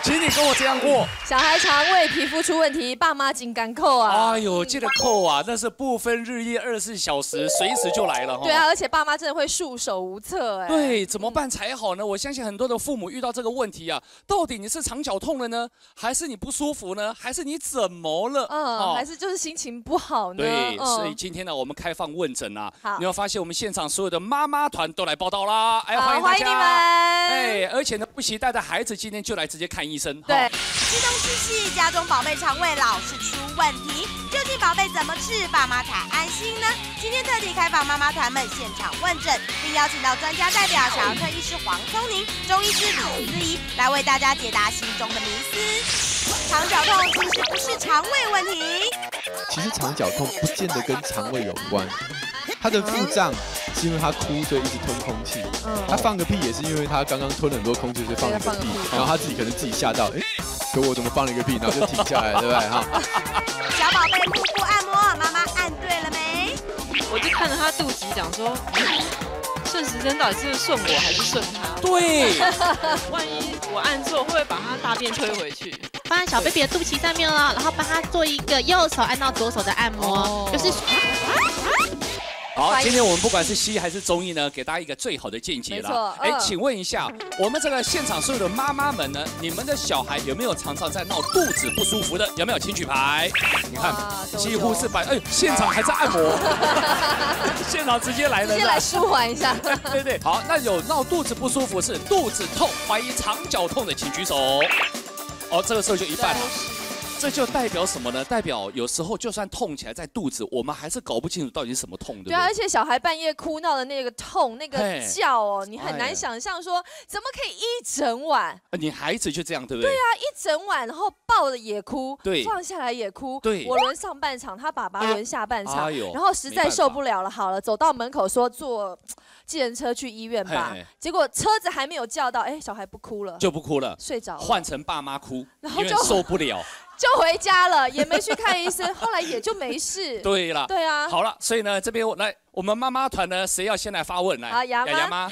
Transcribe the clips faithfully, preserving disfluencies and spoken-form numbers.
请你跟我这样过。 小孩肠胃皮肤出问题，爸妈紧赶扣啊！ 哎呦，这个扣啊，那是不分日夜，二十四小时，随时就来了哈。 对啊，而且爸妈真的会束手无策哎。 对，怎么办才好呢？我相信很多的父母遇到这个问题啊，到底你是肠绞痛了呢，还是你不舒服呢，还是你怎么了？ 嗯，哦、还是就是心情不好呢？ 对， 嗯、 所以今天呢，我们开放问诊啊， 好， 你会发现我们现场所有的妈妈团都来报道啦，哎， 欢迎大家，欢迎你们。 哎，而且呢，不期待的孩子今天就来直接看医生。 对， 吃东吃西，家中宝贝肠胃老是出问题，究竟宝贝怎么吃，爸妈才安心呢？今天特地开放妈妈团们现场问诊，并邀请到专家代表小儿科医师黄聪宁、中医师李思怡来为大家解答心中的迷思。肠绞痛其实不是肠胃问题， 其实肠绞痛不见得跟肠胃有关，他的腹胀是因为他哭所以一直吞空气，他放个屁也是因为他刚刚吞了很多空气所以放了个屁，然后他自己可能自己吓到，哎，可我怎么放了一个屁，然后就停下来，对不对哈？ 小宝贝腹部按摩，妈妈按对了没？ 我就看着他肚脐讲说，顺时针到底是顺我还是顺他？ 对， 万一我按错，会不会把他大便推回去？ 放在小 baby 的肚脐上面了，然后帮他做一个右手按到左手的按摩，哦、就是。 好，今天我们不管是西医还是中医呢，给大家一个最好的见解了。哎，请问一下，我们这个现场所有的妈妈们呢，你们的小孩有没有常常在闹肚子不舒服的？有没有？请举牌。你看，几乎是百，哎，现场还在按摩，现场直接来了， 直接来舒缓一下。 对对，好，那有闹肚子不舒服是肚子痛，怀疑肠绞痛的，请举手。哦，这个时候就一半了。这就代表什么呢？代表有时候就算痛起来在肚子，我们还是搞不清楚到底是什么痛，对不对？ 对啊，而且小孩半夜哭闹的那个痛、那个叫哦，你很难想象说怎么可以一整晚。 你孩子就这样，对不对？ 对啊，一整晚，然后抱着也哭， 对， 放下来也哭。 对， 我轮上半场，他爸爸轮下半场， 哎、 然后实在受不了了，好了，走到门口说坐计程车去医院吧。结果车子还没有叫到，哎，小孩不哭了， 就不哭了， 睡着了， 换成爸妈哭， 然后就受不了。 就回家了，也没去看医生，后来也就没事。 对了， 对啊， 好了，所以呢，这边来我们妈妈团呢，谁要先来发问？来， 好，杨妈。 妈。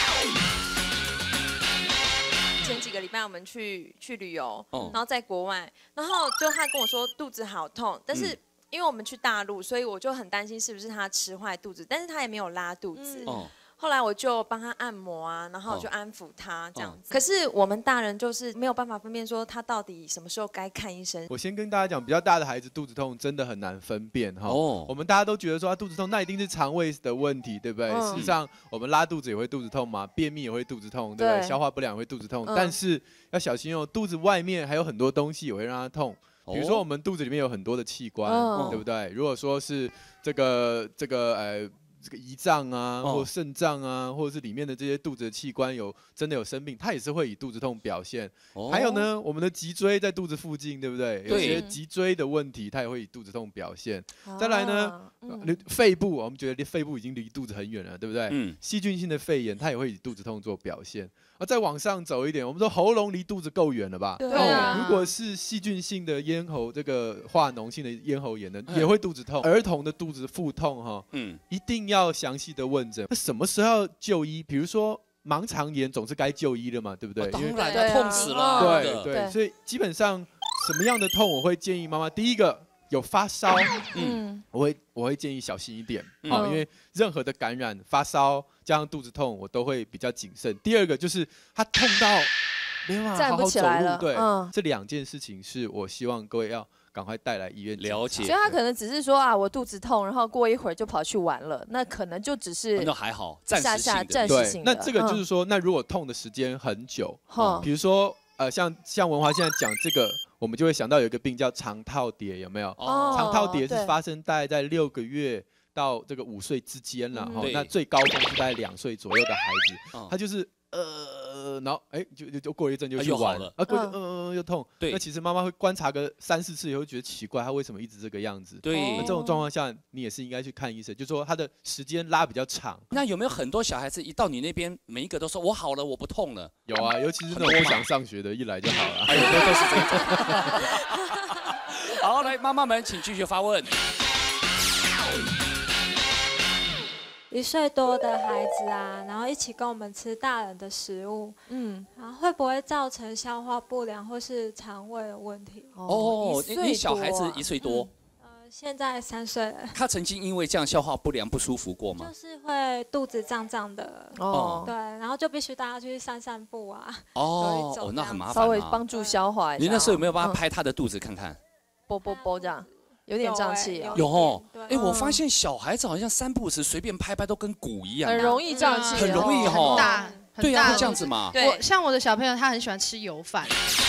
前几个礼拜我们去去旅游，哦、然后在国外，然后就他跟我说肚子好痛，但是因为我们去大陆，所以我就很担心是不是他吃坏肚子，但是他也没有拉肚子。嗯后来我就帮他按摩啊，然后就安抚他这样子。可是我们大人就是没有办法分辨说他到底什么时候该看医生。 我先跟大家讲，比较大的孩子肚子痛真的很难分辨哈。哦。我们大家都觉得说他肚子痛，那一定是肠胃的问题，对不对？嗯、事实上，我们拉肚子也会肚子痛嘛，便秘也会肚子痛，对不对？对消化不良也会肚子痛，嗯、但是要小心哦，肚子外面还有很多东西也会让它痛。比如说我们肚子里面有很多的器官，哦、对不对？如果说是这个这个呃。这个胰脏啊，或肾脏啊，或者是里面的这些肚子的器官有真的有生病，它也是会以肚子痛表现。哦、还有呢，我们的脊椎在肚子附近，对不对？有些脊椎的问题，它也会以肚子痛表现。啊、再来呢，嗯、肺部，我们觉得离肺部已经离肚子很远了，对不对？嗯。细菌性的肺炎，它也会以肚子痛做表现。啊，再往上走一点，我们说喉咙离肚子够远了吧？ 对啊。 如果是细菌性的咽喉这个化脓性的咽喉炎呢，嗯、也会肚子痛。儿童的肚子腹痛哈，嗯，一定要。要详细的问诊，那什么时候要就医？比如说盲肠炎，总是该就医的嘛，对不对？ 哦、当然了，痛死了。 对对，所以基本上什么样的痛，我会建议妈妈，第一个有发烧，嗯，我会我会建议小心一点，好、嗯，因为任何的感染、发烧加上肚子痛，我都会比较谨慎。第二个就是他痛到没办法好好走路，对，嗯、这两件事情是我希望各位要。赶快带来医院了解， 所以他可能只是说啊，我肚子痛，然后过一会儿就跑去玩了，那可能就只是那还好，暂时性的， 暂时性的。那这个就是说，嗯、那如果痛的时间很久，嗯、比如说呃，像像文华现在讲这个，我们就会想到有一个病叫肠套叠，有没有？哦，肠套叠是发生大概在六个月到这个五岁之间了，哈、嗯，那最高峰是大概两岁左右的孩子，嗯、他就是。呃，然后哎，就就就过了一阵就去玩了，啊，过嗯嗯又痛。对，那其实妈妈会观察个三四次以后，觉得奇怪，他为什么一直这个样子？ 对， 那这种状况下，你也是应该去看医生，就说他的时间拉比较长。 那有没有很多小孩子一到你那边，每一个都说我好了，我不痛了？ 有啊，尤其是那种不想上学的，一来就好了。 还有的都是这种。好，来，妈妈们请继续发问。 一岁多的孩子啊，然后一起跟我们吃大人的食物，嗯，然后会不会造成消化不良或是肠胃的问题？ 哦，你小孩子一岁多。 现在三岁了。 他曾经因为这样消化不良不舒服过吗？ 就是会肚子胀胀的，哦，对，然后就必须带他去散散步啊。 哦，哦，那很麻烦， 稍微帮助消化一下。 你那时候有没有帮他拍他的肚子看看？ 啵啵啵这样，有点胀气啊。 有哦，哎，我发现小孩子好像三不五时随便拍拍都跟鼓一样， 很容易胀气， 很容易哈。 大， 对呀，会这样子嘛。 我像我的小朋友，他很喜欢吃油饭。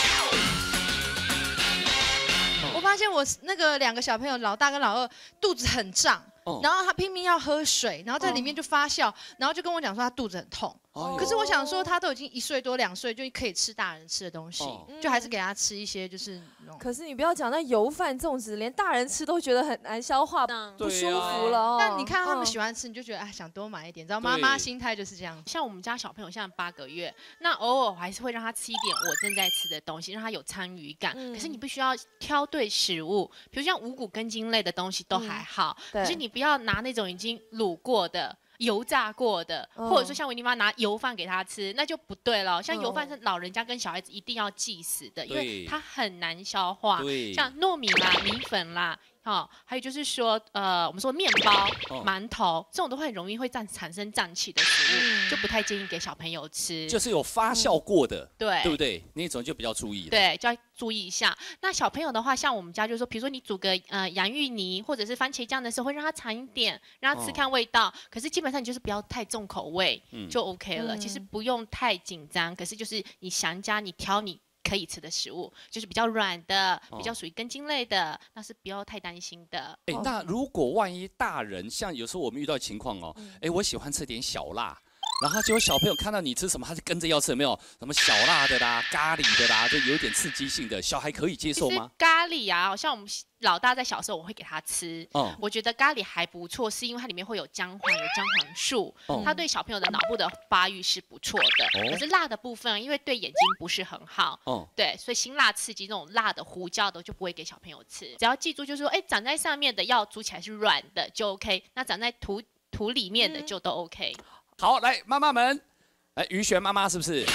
我发现我那个两个小朋友，老大跟老二肚子很胀，然后他拼命要喝水，然后在里面就发酵，然后就跟我讲说他肚子很痛。可是我想说，他都已经一岁多两岁，就可以吃大人吃的东西，就还是给他吃一些就是那种。 可是你不要讲那油饭这种子，连大人吃都觉得很难消化，不舒服了。 但你看他们喜欢吃，你就觉得哎想多买一点，知道妈妈心态就是这样。 像我们家小朋友现在八个月，那偶尔我还是会让他吃一点我正在吃的东西，让他有参与感。可是你必须要挑对食物，比如像五谷根茎类的东西都还好，可是你不要拿那种已经卤过的。油炸过的，或者说像维尼妈拿油饭给他吃，那就不对了。像油饭是老人家跟小孩子一定要忌死的，因为它很难消化。像糯米啦、米粉啦，哦，还有就是说，呃，我们说面包、馒头这种都会很容易会产产生胀气的食物，就不太建议给小朋友吃。 就是有发酵过的， 对， 对不对？那种就比较注意。 对，就要注意一下。那小朋友的话，像我们家就是说，比如说你煮个呃洋芋泥或者是番茄酱的时候，会让他尝一点，让他吃看味道。可是基本上你就是不要太重口味，就 OK 了。其实不用太紧张，可是就是你详加你挑你可以吃的食物，就是比较软的，比较属于根茎类的，那是不要太担心的。 哎，那如果万一大人像有时候我们遇到情况哦，哎，我喜欢吃点小辣。然后结果小朋友看到你吃什么，他就跟着要吃，有没有什么小辣的啦、咖喱的啦，就有点刺激性的，小孩可以接受吗？ 咖喱啊，像我们老大在小时候，我会给他吃。嗯，我觉得咖喱还不错，是因为它里面会有姜黄，有姜黄素，它对小朋友的脑部的发育是不错的。可是辣的部分，因为对眼睛不是很好，哦，对，所以辛辣刺激这种辣的胡椒的就不会给小朋友吃。只要记住，就是说，哎，长在上面的要煮起来是软的就 OK， 那长在土土里面的就都 OK。 好，来妈妈们，来于璇妈妈是不是？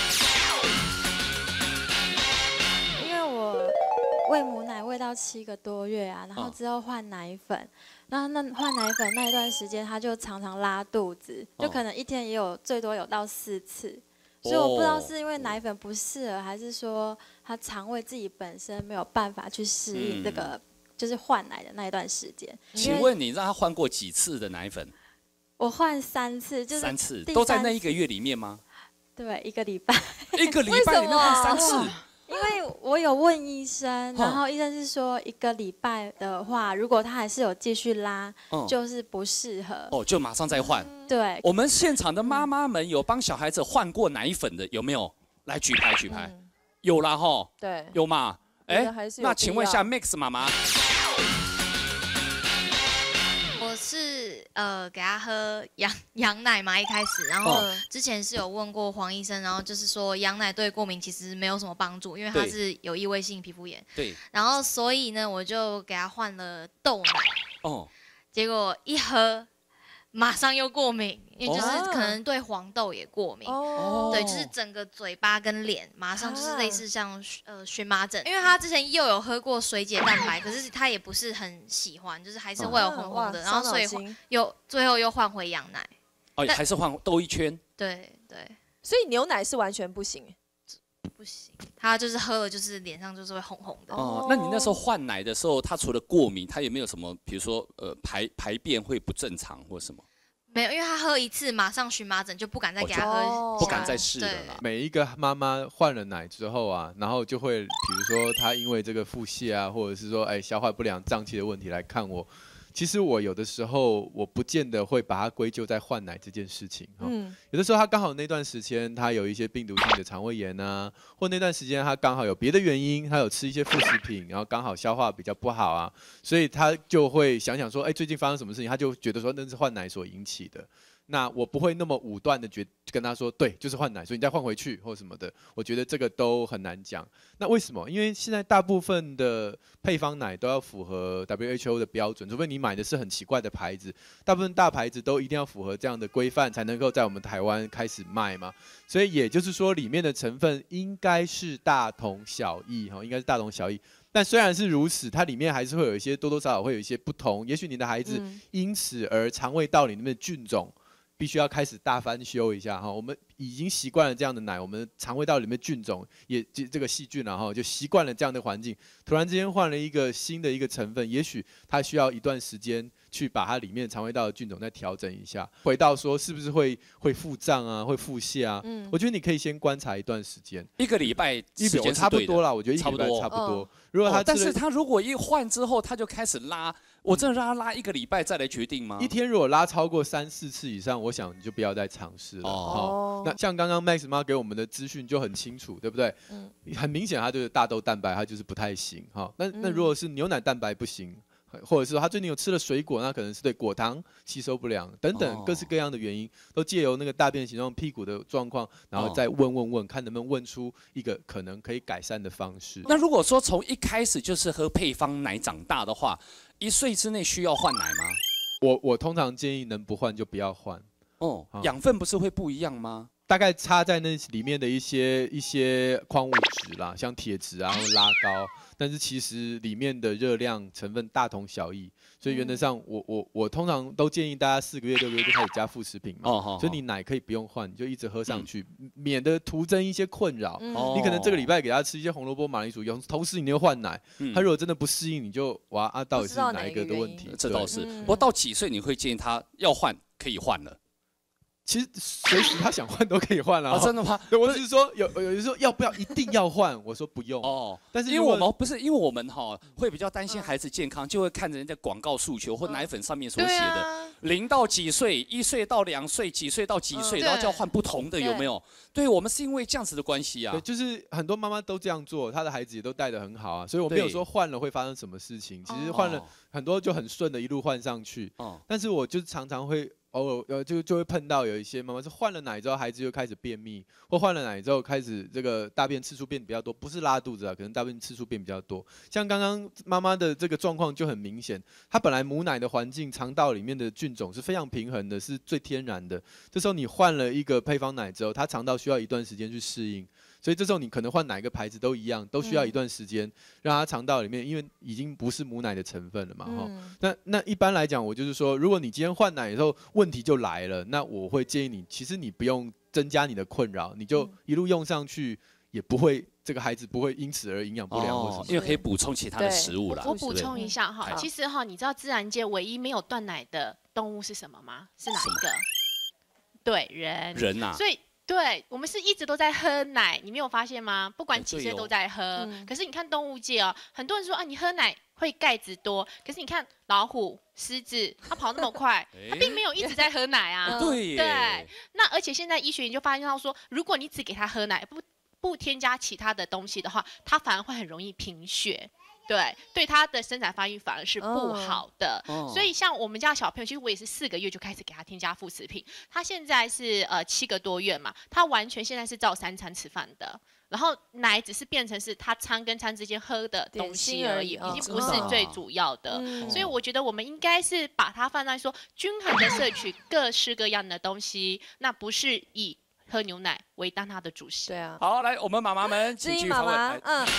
因为我喂母奶喂到七个多月啊，然后之后换奶粉，然后那换奶粉那一段时间，他就常常拉肚子，就可能一天也有最多有到四次，所以我不知道是因为奶粉不适合，还是说他肠胃自己本身没有办法去适应这个就是换奶的那一段时间。 请问你让他换过几次的奶粉？ 我换三次，就是三次都在那一个月里面吗？ 对，一个礼拜。 一个礼拜里面换三次？ 因为我有问医生，然后医生是说一个礼拜的话，如果他还是有继续拉，就是不适合。 哦，就马上再换。 对。 我们现场的妈妈们有帮小孩子换过奶粉的，有没有？来举牌举牌。有啦哈。 对。 有嘛？哎，那请问一下 Mix 妈妈。 我是呃给他喝羊羊奶嘛，一开始，然后之前是有问过黄医生，然后就是说羊奶对过敏其实没有什么帮助，因为它是有异位性皮肤炎。对。然后所以呢，我就给他换了豆奶。哦。结果一喝，马上又过敏，因为就是可能对黄豆也过敏。哦。对，就是整个嘴巴跟脸马上就是类似像呃荨麻疹，因为他之前又有喝过水解蛋白，可是他也不是很喜欢，就是还是会有红红的，然后所以又最后又换回羊奶。 哦，还是换兜一圈。 对对。 所以牛奶是完全不行。 不行，他就是喝了，就是脸上就是会红红的。 哦，那你那时候换奶的时候，他除了过敏，他有没有什么，比如说呃排排便会不正常或什么？ 没有，因为他喝一次马上荨麻疹，就不敢再给他喝， 哦、不敢再试了啦。 每一个妈妈换了奶之后啊，然后就会，比如说她因为这个腹泻啊，或者是说哎消化不良、胀气的问题来看我。其实我有的时候我不见得会把它归咎在换奶这件事情哈，嗯、有的时候他刚好那段时间他有一些病毒性的肠胃炎啊，或那段时间他刚好有别的原因，他有吃一些副食品，然后刚好消化比较不好啊，所以他就会想想说，哎，最近发生什么事情，他就觉得说那是换奶所引起的。 那我不会那么武断的觉跟他说，对，就是换奶，所以你再换回去或什么的。我觉得这个都很难讲。那为什么？因为现在大部分的配方奶都要符合 W H O 的标准，除非你买的是很奇怪的牌子，大部分大牌子都一定要符合这样的规范，才能够在我们台湾开始卖嘛。所以也就是说，里面的成分应该是大同小异哈，应该是大同小异。但虽然是如此，它里面还是会有一些多多少少会有一些不同。也许你的孩子因此而肠胃道里面的菌种必须要开始大翻修一下哈。我们已经习惯了这样的奶，我们肠胃道里面菌种也这个细菌然后就习惯了这样的环境，突然之间换了一个新的一个成分，也许它需要一段时间去把它里面肠胃道的菌种再调整一下。回到说是不是会会腹胀啊，会腹泻啊？嗯，我觉得你可以先观察一段时间， 一个礼拜时间差不多啦。我觉得一个礼拜差不多。如果他、哦， 但是他如果一换之后他就开始拉，我真的让他拉一个礼拜再来决定吗？ 一天如果拉超过三四次以上，我想你就不要再尝试了。哦，那像刚刚 Max 妈给我们的资讯就很清楚，对不对？嗯，很明显他就是大豆蛋白，他就是不太行哈。那那如果是牛奶蛋白不行。或者是说他最近有吃了水果，那可能是对果糖吸收不良等等各式各样的原因，都借由那个大便形状屁股的状况，然后再问问问，看能不能问出一个可能可以改善的方式。 那如果说从一开始就是喝配方奶长大的话，一岁之内需要换奶吗？ 我我通常建议能不换就不要换。 哦，养分不是会不一样吗？ 大概差在那里面的一些一些矿物质啦，像铁质啊，会拉高。但是其实里面的热量成分大同小异，所以原则上我我我通常都建议大家四个月六个月就开始加副食品嘛。哦，所以你奶可以不用换，你就一直喝上去，嗯、免得徒增一些困扰。嗯、你可能这个礼拜给他吃一些红萝卜、马铃薯，有同时你又换奶，嗯、他如果真的不适应，你就哇啊，到底是哪一个的问题？ 这倒是。不过到几岁你会建议他要换，可以换了？ 其实随时他想换都可以换了、 哦。真的吗？ 对，我只是说有有人说要不要一定要换，我说不用哦。但是因为我们不是因为我们哈会比较担心孩子健康，就会看着人家广告诉求或奶粉上面所写的零到几岁，一岁到两岁，几岁到几岁，然后就要换不同的，有没有？对我们是因为这样子的关系啊。 对，就是很多妈妈都这样做，她的孩子也都带得很好啊，所以我没有说换了会发生什么事情。其实换了很多就很顺的一路换上去。哦。但是我就常常会。偶尔呃就就会碰到有一些妈妈是换了奶之后孩子就开始便秘，或换了奶之后开始这个大便次数变比较多，不是拉肚子啊，可能大便次数变比较多。像刚刚妈妈的这个状况就很明显，她本来母奶的环境肠道里面的菌种是非常平衡的，是最天然的。这时候你换了一个配方奶之后，她肠道需要一段时间去适应。所以这时候你可能换哪个牌子都一样，都需要一段时间，让它肠道里面，因为已经不是母奶的成分了嘛，哈、嗯。那那一般来讲，我就是说，如果你今天换奶以后问题就来了，那我会建议你，其实你不用增加你的困扰，你就一路用上去，也不会这个孩子不会因此而营养不良或什么、哦， 因为可以补充其他的食物啦。 我补充一下哈，其实哈，你知道自然界唯一没有断奶的动物是什么吗？是哪一个？对，人。 人呐、啊。 所以。对，我们是一直都在喝奶，你没有发现吗？不管几岁都在喝。哦嗯、可是你看动物界哦，很多人说啊，你喝奶会钙质多，可是你看老虎、狮子，它跑那么快，它并没有一直在喝奶啊。 对对，那而且现在医学研究发现到说，如果你只给它喝奶，不不添加其他的东西的话，它反而会很容易贫血。对，对他的生长发育反而是不好的， oh. Oh. 所以像我们家小朋友，其实我也是四个月就开始给他添加副食品。他现在是呃七个多月嘛，他完全现在是照三餐吃饭的，然后奶只是变成是他餐跟餐之间喝的东西而已，已经不是最主要的。Oh. 所以我觉得我们应该是把它放在说均衡的摄取各式各样的东西，那不是以喝牛奶为当它的主食。 对啊。 好，来我们妈妈们，请继续发问。嗯。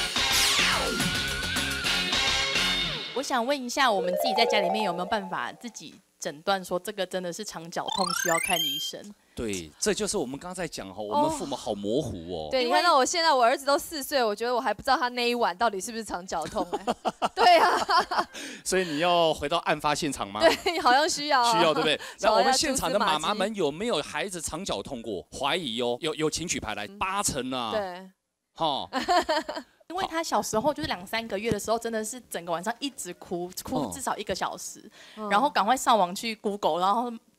我想问一下，我们自己在家里面有没有办法自己诊断说这个真的是肠绞痛，需要看医生？ 对，这就是我们刚刚在讲哈，我们父母好模糊哦。 对，你看到我现在，我儿子都四岁，我觉得我还不知道他那一晚到底是不是肠绞痛哎。对啊。 所以你要回到案发现场吗？ 对，好像需要。 需要对不对？那我们现场的妈妈们有没有孩子肠绞痛过？怀疑哦，有有请举牌来，八成啊。 对。 好。因为他小时候就是两三个月的时候，真的是整个晚上一直哭，哭至少一个小时，嗯、然后赶快上网去 Google， 然后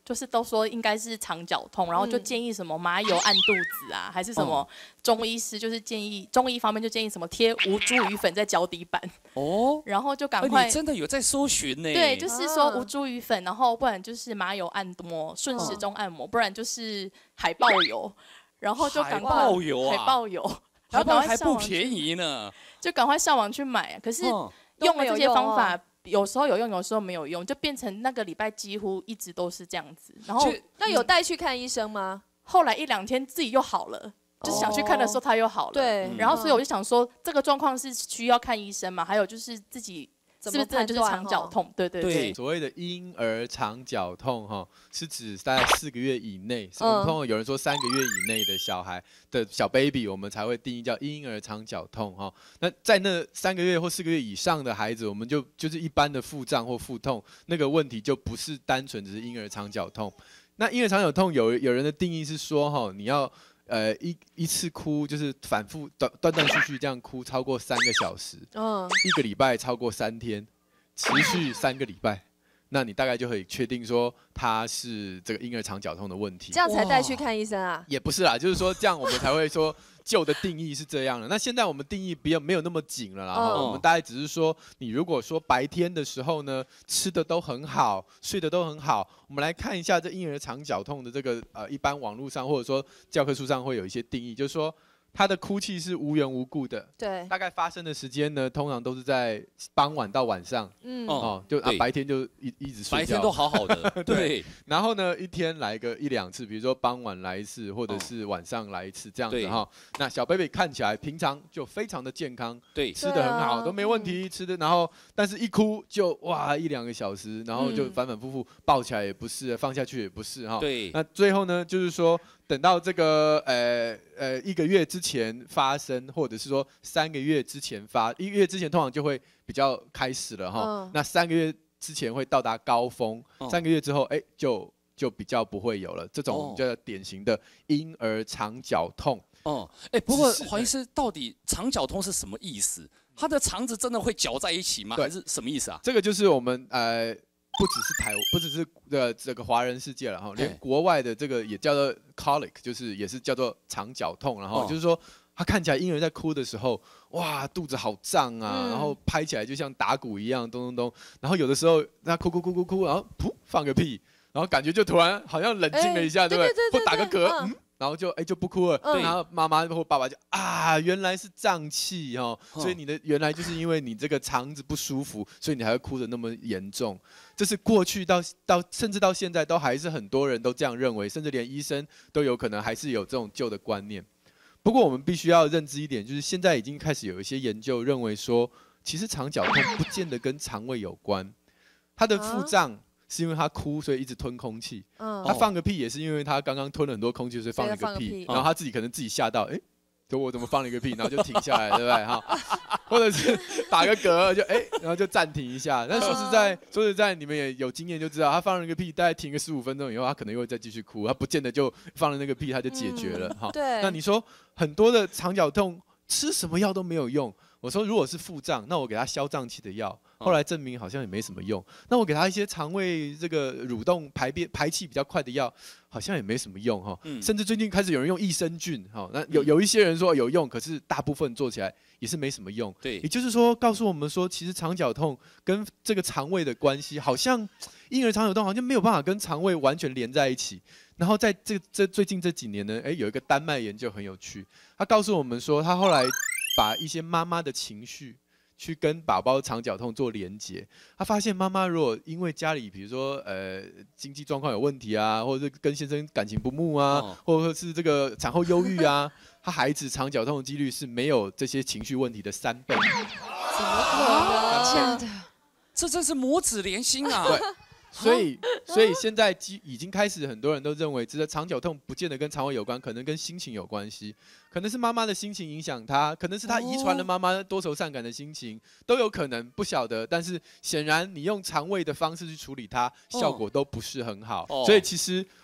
就是都说应该是肠绞痛，然后就建议什么麻油按肚子啊，还是什么中医师就是建议中医方面就建议什么贴无茱萸粉在脚底板哦，然后就赶快。 你真的有在搜寻呢？ 对，就是说无茱萸粉，然后不然就是麻油按摩、顺时钟按摩，不然就是海豹油，然后就赶快海豹油啊， 海豹油， 海豹还不便宜呢， 就赶快上网去买。可是用了这些方法。有时候有用，有时候没有用，就变成那个礼拜几乎一直都是这样子。然后那有带去看医生吗？ 后来一两天自己又好了，就是想去看的时候他又好了。 对， 然后所以我就想说，这个状况是需要看医生嘛？还有就是自己。是不是真的就是肠绞痛？对对对。 所谓的婴儿肠绞痛哈，是指大概四个月以内，通常有人说三个月以内的小孩的小 baby， 我们才会定义叫婴儿肠绞痛哈。那在那三个月或四个月以上的孩子，我们就就是一般的腹胀或腹痛，那个问题就不是单纯只是婴儿肠绞痛。那婴儿肠绞痛有有人的定义是说哈，你要。呃，一一次哭就是反复断断断续续这样哭超过三个小时，嗯，一个礼拜超过三天，持续三个礼拜，那你大概就可以确定说他是这个婴儿肠绞痛的问题。 这样才带去看医生啊？ 也不是啦，就是说这样我们才会说旧的定义是这样的。那现在我们定义比较没有那么紧了啦，哦、我们大概只是说，你如果说白天的时候呢，吃的都很好，睡得都很好。我们来看一下这婴儿肠绞痛的这个呃，一般网络上或者说教科书上会有一些定义，就是说他的哭泣是无缘无故的， 对， 大概发生的时间呢，通常都是在傍晚到晚上，嗯，哦，就啊白天就一一直睡觉， 白天都好好的，对。 然后呢，一天来个一两次，比如说傍晚来一次，或者是晚上来一次这样子哈。那小 baby 看起来平常就非常的健康， 对， 吃的很好，都没问题，吃的，然后但是一哭就哇一两个小时，然后就反反复复，抱起来也不是，放下去也不是哈。 对。 那最后呢，就是说。等到这个呃呃一个月之前发生，或者是说三个月之前发，一个月之前通常就会比较开始了哈。嗯、那三个月之前会到达高峰，嗯、三个月之后，哎、欸，就就比较不会有了。这种叫典型的婴儿肠绞痛。 哦，哎、欸，不过黄医师，到底肠绞痛是什么意思？他的肠子真的会绞在一起吗？还是什么意思啊？ 这个就是我们呃。不只是台，不只是呃这个华人世界了哈，连国外的这个也叫做 colic， 就是也是叫做肠绞痛，然后就是说他看起来婴儿在哭的时候，哇肚子好胀啊，嗯、然后拍起来就像打鼓一样，咚咚咚，然后有的时候他哭哭哭哭哭，然后噗放个屁，然后感觉就突然好像冷静了一下，欸、对不对？或打个嗝，嗯。然后就哎就不哭了，嗯、然后妈妈或爸爸就啊原来是胀气哦，嗯、所以你的原来就是因为你这个肠子不舒服，所以你还会哭得那么严重。这是过去到到甚至到现在都还是很多人都这样认为，甚至连医生都有可能还是有这种旧的观念。不过我们必须要认知一点，就是现在已经开始有一些研究认为说，其实肠绞痛不见得跟肠胃有关，它的腹胀。啊是因为他哭，所以一直吞空气。嗯，他放个屁也是因为他刚刚吞了很多空气，所以放了一个屁。然后他自己可能自己吓到，哎、欸，就我怎么放了一个屁，然后就停下来，对不对？哈，或者是打个嗝，就哎、欸，然后就暂停一下。但说实在，说实在，你们也有经验就知道，他放了一个屁，大概停个十五分钟以后，他可能又会再继续哭，他不见得就放了那个屁他就解决了。哈、嗯， 对。 那你说很多的肠绞痛吃什么药都没有用。我说，如果是腹胀，那我给他消胀气的药，后来证明好像也没什么用。那我给他一些肠胃这个蠕动排便排气比较快的药，好像也没什么用哈。嗯、甚至最近开始有人用益生菌哈，那有有一些人说有用，可是大部分做起来也是没什么用。 对， 也就是说，告诉我们说，其实肠绞痛跟这个肠胃的关系，好像婴儿肠绞痛好像没有办法跟肠胃完全连在一起。然后在这这最近这几年呢，哎，有一个丹麦研究很有趣，他告诉我们说，他后来把一些妈妈的情绪去跟宝宝肠绞痛做连结，他发现妈妈如果因为家里比如说呃经济状况有问题啊，或者是跟先生感情不睦啊，哦、或者是这个产后忧郁啊，他孩子肠绞痛的几率是没有这些情绪问题的三倍。 怎么可能？ 真的， 这真是母子连心啊！ 对。所以，所以现在已经开始，很多人都认为，这个肠绞痛不见得跟肠胃有关，可能跟心情有关系，可能是妈妈的心情影响他，可能是他遗传了妈妈多愁善感的心情，都有可能，不晓得。但是显然，你用肠胃的方式去处理它，效果都不是很好。哦、所以其实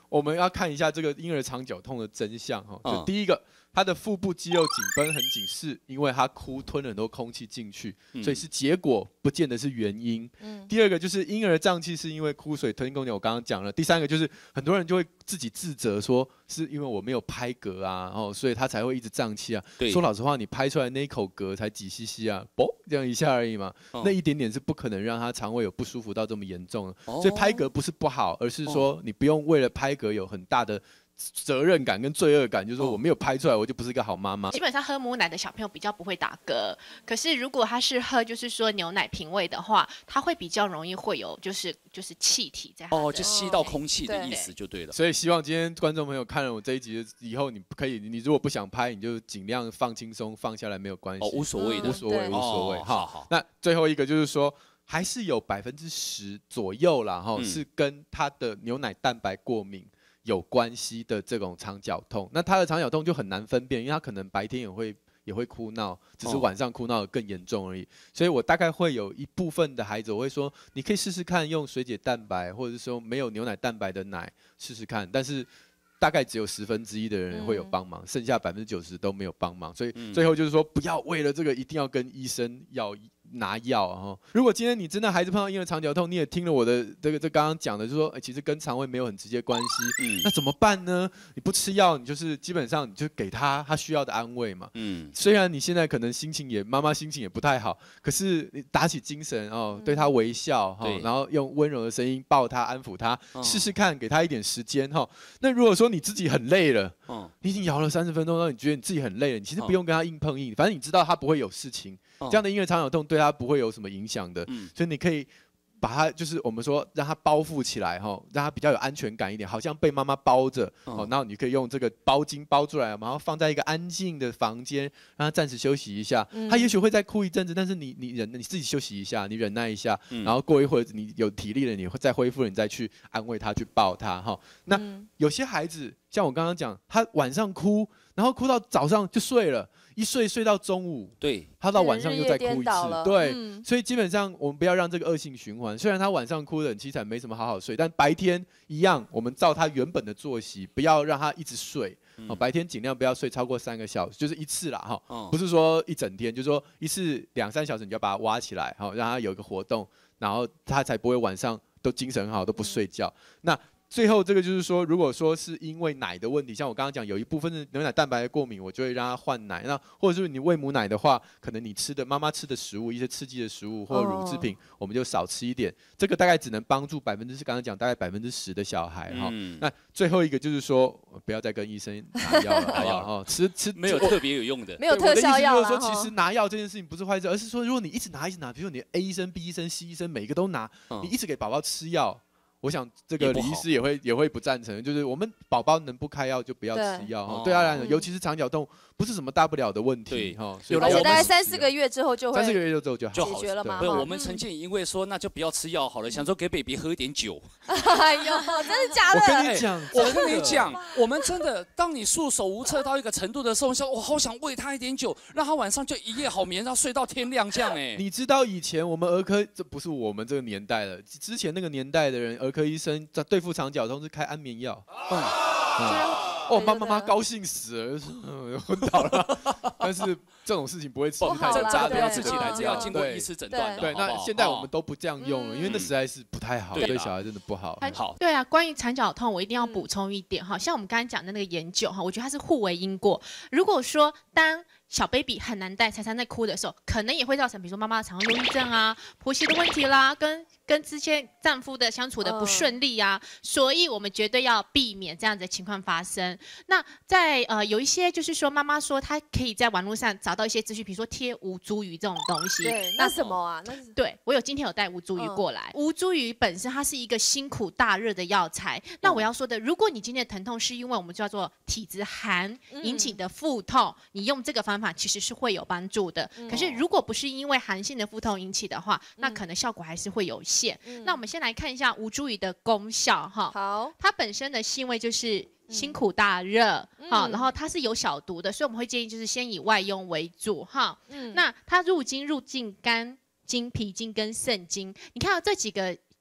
我们要看一下这个婴儿肠绞痛的真相哈。就第一个，他的腹部肌肉紧绷很紧，是因为他哭吞了很多空气进去，嗯、所以是结果，不见得是原因。嗯、第二个就是婴儿胀气是因为哭水吞宫牛，我刚刚讲了。第三个就是很多人就会自己自责说，是因为我没有拍嗝啊，哦，所以他才会一直胀气啊。说老实话，你拍出来那一口嗝才几 C C 啊，啵这样一下而已嘛，哦、那一点点是不可能让他肠胃有不舒服到这么严重的。哦、所以拍嗝不是不好，而是说你不用为了拍嗝有很大的责任感跟罪恶感，就是说我没有拍出来，我就不是一个好妈妈。 基本上喝母奶的小朋友比较不会打嗝，可是如果他是喝就是说牛奶瓶喂的话，他会比较容易会有就是就是气体在哦，就吸到空气的意思就对了。 所以希望今天观众朋友看了我这一集以后，你可以，你如果不想拍，你就尽量放轻松，放下来没有关系， 哦，无所谓的， 无所谓，无所谓。好，好。那最后一个就是说，还是有百分之十左右啦，哈，是跟他的牛奶蛋白过敏有关系的这种肠绞痛。那他的肠绞痛就很难分辨，因为他可能白天也会也会哭闹，只是晚上哭闹的更严重而已。所以我大概会有一部分的孩子，我会说，你可以试试看用水解蛋白，或者是说没有牛奶蛋白的奶试试看，但是大概只有十分之一的人会有帮忙，嗯、剩下百分之九十都没有帮忙。所以最后就是说，不要为了这个一定要跟医生要拿药哈。如果今天你真的孩子碰到婴儿肠绞痛，你也听了我的这个这刚刚讲的，就是说，欸，其实跟肠胃没有很直接关系，嗯、那怎么办呢？你不吃药，你就是基本上你就给他他需要的安慰嘛。嗯，虽然你现在可能心情也妈妈心情也不太好，可是你打起精神哦，对他微笑哈，然后用温柔的声音抱他安抚他，试试看，给他一点时间哈。那如果说你自己很累了，嗯、你已经摇了三十分钟，让你觉得你自己很累了，你其实不用跟他硬碰硬，反正你知道他不会有事情。这样的婴儿肠绞痛对他不会有什么影响的，嗯、所以你可以把他就是我们说让他包覆起来哈，让他比较有安全感一点，好像被妈妈包着哦。然后你可以用这个包巾包出来，然后放在一个安静的房间，让他暂时休息一下。嗯、他也许会再哭一阵子，但是你你忍你自己休息一下，你忍耐一下，嗯、然后过一会儿你有体力了，你会再恢复了，你再去安慰他，去抱他哈。那、嗯、有些孩子像我刚刚讲，他晚上哭，然后哭到早上就睡了。一睡睡到中午， 对， 他到晚上又再哭一次，对，嗯、所以基本上我们不要让这个恶性循环。虽然他晚上哭得很凄惨，没什么好好睡，但白天一样，我们照他原本的作息，不要让他一直睡。嗯、哦，白天尽量不要睡超过三个小时，就是一次啦，哈、哦，不是说一整天，就是说一次两三小时，你就要把他挖起来，哈、哦，让他有一个活动，然后他才不会晚上都精神很好，都不睡觉。嗯、那最后这个就是说，如果说是因为奶的问题，像我刚刚讲，有一部分是牛奶蛋白的过敏，我就会让他换奶。那或者是你喂母奶的话，可能你吃的妈妈吃的食物，一些刺激的食物或乳制品，哦、我们就少吃一点。这个大概只能帮助百分之刚刚讲大概百分之十的小孩哈。嗯、那最后一个就是说，不要再跟医生拿药了，好不好？哦，吃吃没有特别有用的， 没有特效药啦。就是说，其实拿药这件事情不是坏事，而是说，如果你一直拿一直拿，比如说你 A 医生、B 医生、C 医生每一个都拿，嗯、你一直给宝宝吃药。我想这个李医师也会也会不赞成，就是我们宝宝能不开药就不要吃药，对他来讲，尤其是肠绞痛，不是什么大不了的问题哈。 而且大概三四个月之后就会三四个月之后就解决了嘛。 对，我们曾经因为说那就不要吃药好了，想说给 baby 喝一点酒。 哎呦，真的假的？ 我跟你讲， 我跟你讲，我们真的，当你束手无策到一个程度的时候，说我好想喂他一点酒，让他晚上就一夜好眠，然后睡到天亮这样哎。 你知道以前我们儿科，这不是我们这个年代了，之前那个年代的人，儿科医生在对付肠绞痛是开安眠药。嗯，哦，妈妈妈高兴死了，嗯，昏倒了。但是这种事情不会吃太这这不要自己来，这要经过医师诊断的。 对，那现在我们都不这样用了，因为那实在是不太好，对小孩真的不好。 好，对啊，关于肠绞痛，我一定要补充一点哈，像我们刚才讲的那个研究哈，我觉得它是互为因果。如果说当小 baby 很难带，常常在哭的时候，可能也会造成，比如说妈妈常忧郁症啊、婆媳的问题啦，跟跟之前丈夫的相处的不顺利啊，嗯、所以我们绝对要避免这样子的情况发生。那在呃有一些就是说，妈妈说她可以在网络上找到一些资讯，比如说贴吴茱萸这种东西。 对，那什么啊？那是对我有今天有带吴茱萸过来。嗯、吴茱萸本身它是一个辛苦大热的药材。那我要说的，如果你今天的疼痛是因为我们叫做体质寒引起的腹痛，嗯、你用这个方法其实是会有帮助的。嗯、可是如果不是因为寒性的腹痛引起的话，那可能效果还是会有限。嗯、那我们先来看一下吴茱萸的功效哈。 好， 它本身的性味就是辛苦大热，嗯、好，然后它是有小毒的，所以我们会建议就是先以外用为主哈。嗯、那它入经入进肝、经、脾经跟肾经，你看到这几个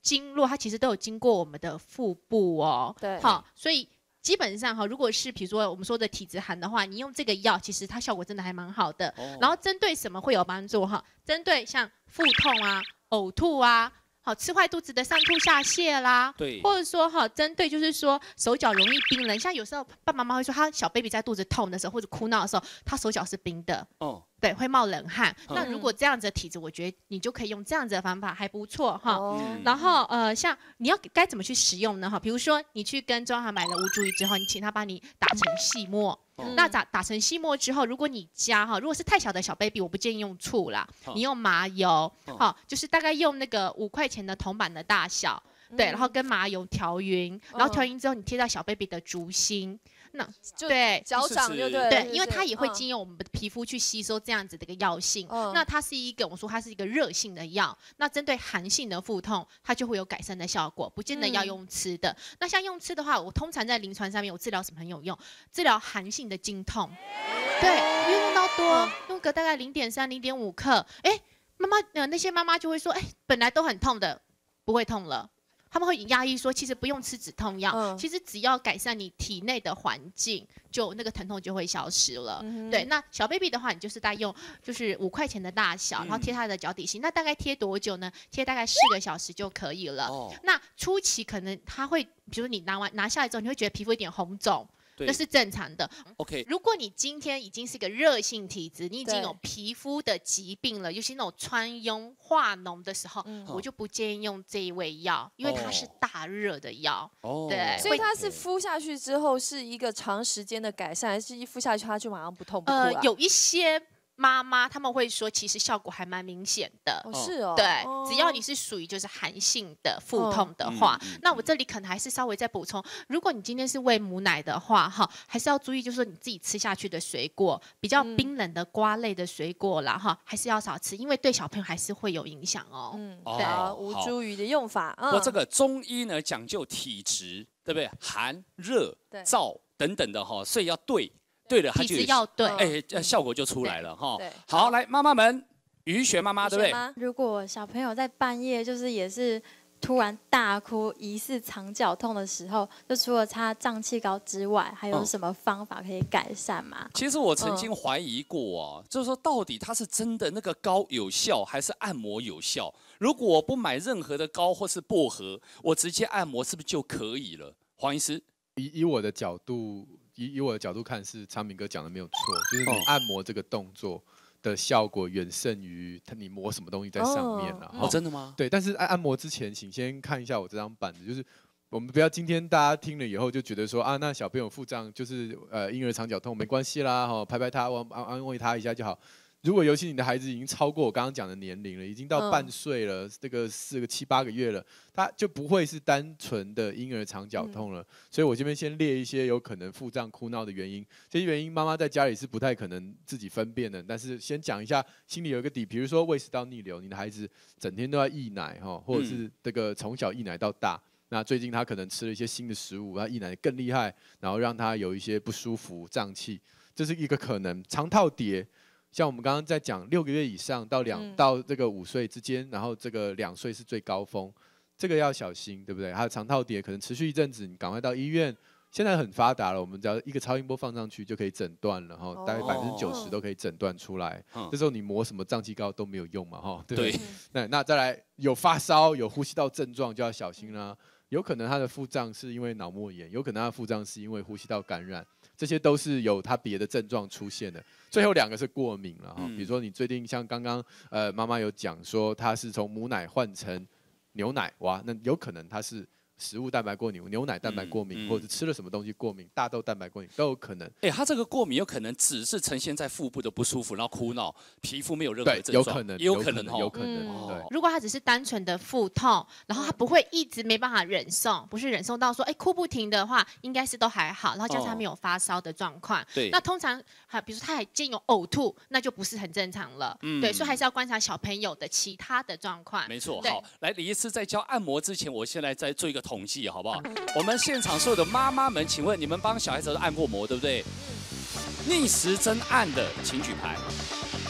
经络它其实都有经过我们的腹部哦。 对， 好，所以基本上哈，如果是比如说我们说的体质寒的话，你用这个药，其实它效果真的还蛮好的。哦、然后针对什么会有帮助哈？针对像腹痛啊、呕吐啊。好，吃坏肚子的上吐下泻啦， 对， 或者说哈，针对就是说手脚容易冰冷，像有时候爸爸妈妈会说，他小 baby 在肚子痛的时候或者哭闹的时候，他手脚是冰的，哦，对，会冒冷汗。嗯、那如果这样子的体质，我觉得你就可以用这样子的方法，还不错哈。哦、然后呃，像你要该怎么去使用呢？哈，比如说你去跟中药行买了吴茱萸之后，你请他帮你打成细末。嗯、那打打成细末之后，如果你加哈，如果是太小的小 baby， 我不建议用醋啦，哦、你用麻油，好、哦，就是大概用那个五块钱的铜板的大小，嗯、对，然后跟麻油调匀，然后调匀之后你贴到小 baby 的足心。那对脚掌就对， 对，因为它也会经由我们的皮肤去吸收这样子的一个药性。嗯、那它是一个，我说它是一个热性的药，那针对寒性的腹痛，它就会有改善的效果，不见得要用吃的。嗯、那像用吃的话，我通常在临床上面，我治疗什么很有用？治疗寒性的经痛，对，不用用到多，用个大概零点三、零点五克。哎，妈妈，呃，那些妈妈就会说，哎，本来都很痛的，不会痛了。他们会压抑说，其实不用吃止痛药，嗯、其实只要改善你体内的环境，就那个疼痛就会消失了。嗯、对，那小 baby 的话，你就是大概用就是五块钱的大小，然后贴他的脚底心，嗯、那大概贴多久呢？贴大概四个小时就可以了。哦、那初期可能他会，比如你拿完拿下来之后，你会觉得皮肤有点红肿。那是正常的。 OK， 如果你今天已经是个热性体质，你已经有皮肤的疾病了，尤其那种川臃化脓的时候，嗯、我就不建议用这一味药，因为它是大热的药。哦，对， 所以它是敷下去之后是一个长时间的改善，还是一敷下去它就马上不痛不哭了？ 呃，有一些妈妈他们会说，其实效果还蛮明显的。 哦，是哦。 对，哦、只要你是属于就是寒性的腹痛的话，嗯、那我这里可能还是稍微再补充，如果你今天是喂母奶的话，哈，还是要注意，就是说你自己吃下去的水果，比较冰冷的瓜类的水果啦，哈，还是要少吃，因为对小朋友还是会有影响哦。嗯， 对，吴茱萸的用法。 我、嗯、这个中医呢讲究体质，对不对？寒、热、燥等等的哈，所以要对。对了，它就要对， 哎，效果就出来了哈。好，来妈妈们，于璇妈妈对不对？ 如果小朋友在半夜就是也是突然大哭，疑似肠绞痛的时候，就除了擦胀气膏之外，还有什么方法可以改善吗？ 其实我曾经怀疑过啊，嗯、就是说到底它是真的那个膏有效，还是按摩有效？如果我不买任何的膏或是薄荷，我直接按摩是不是就可以了？黄医师， 以以我的角度。以以我的角度看，是昌明哥讲的没有错，就是你按摩这个动作的效果远胜于你抹什么东西在上面了。 哦，真的吗？ 对，但是按按摩之前，请先看一下我这张板子，就是我们不要今天大家听了以后就觉得说啊，那小朋友腹胀就是呃婴儿肠绞痛没关系啦，哈，拍拍他，安安安慰他一下就好。如果尤其你的孩子已经超过我刚刚讲的年龄了，已经到半岁了，嗯、这个四个七八个月了，他就不会是单纯的婴儿肠绞痛了。嗯、所以我这边先列一些有可能腹胀哭闹的原因，这些原因妈妈在家里是不太可能自己分辨的。但是先讲一下，心里有一个底，比如说胃食道逆流，你的孩子整天都要溢奶哈，或者是这个从小溢奶到大。那最近他可能吃了一些新的食物，他溢奶更厉害，然后让他有一些不舒服、胀气，这是一个可能。肠套叠。像我们刚刚在讲六个月以上到两、嗯、到这个五岁之间，然后这个两岁是最高峰，这个要小心，对不对？还有肠套叠可能持续一阵子，你赶快到医院。现在很发达了，我们只要一个超音波放上去就可以诊断了哈，哦、大概百分之九十都可以诊断出来。哦、这时候你抹什么胀气膏都没有用嘛哈，对不对？对那那再来有发烧有呼吸道症状就要小心啦，有可能他的腹胀是因为脑膜炎，有可能他的腹胀是因为呼吸道感染。这些都是有他别的症状出现的，最后两个是过敏了哈，嗯、比如说你最近像刚刚呃妈妈有讲说他是从母奶换成牛奶，哇，那有可能他是食物蛋白过敏、牛奶蛋白过敏，嗯嗯、或者吃了什么东西过敏、大豆蛋白过敏都有可能。 哎、欸，他这个过敏有可能只是呈现在腹部的不舒服，然后哭闹，皮肤没有任何症状， 有可能， 有可能， 有可能。嗯、对， 如果他只是单纯的腹痛，然后他不会一直没办法忍受，不是忍受到说哎、欸、哭不停的话，应该是都还好，然后加上他没有发烧的状况。对、哦，那通常还比如说他还兼有呕吐，那就不是很正常了。嗯，对，所以还是要观察小朋友的其他的状况。 没错，好，来李医师在教按摩之前，我现在再做一个统计，好不好？我们现场所有的妈妈们，请问你们帮小孩子按过摩，对不对？逆时针按的请举牌，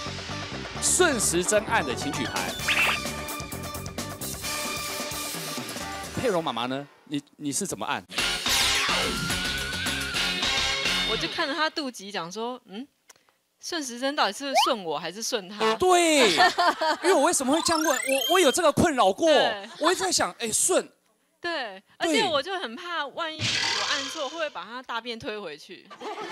顺时针按的请举牌。 佩蓉妈妈呢？你你是怎么按？ 我就看着他肚脐讲说，嗯。顺时针到底是顺我还是顺他？ 对，因为我为什么会这样问？我我有这个困扰过，我一直在想，哎，顺。 对，而且我就很怕，万一我按错，会不会把他大便推回去？